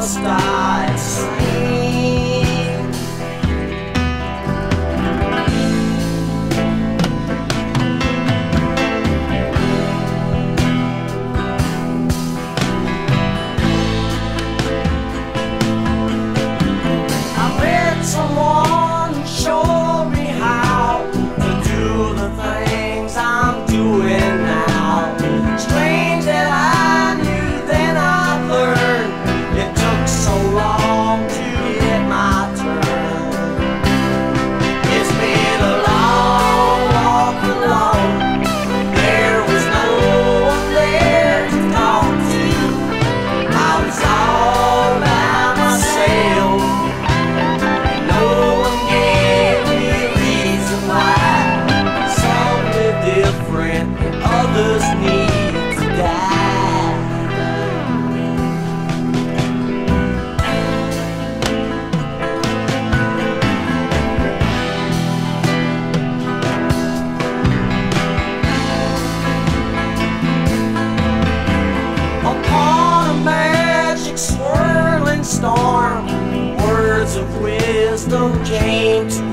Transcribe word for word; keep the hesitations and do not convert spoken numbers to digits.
must I sing? I met someone who showed me how to do the things I'm doing now. Strange that I knew then I learned. It took so long to get my turn. It's been a long walk alone. There was no one there to talk to. I was all by myself. No one gave me a reason why. Some live different and others need to die. Upon a magic swirling storm, words of wisdom came to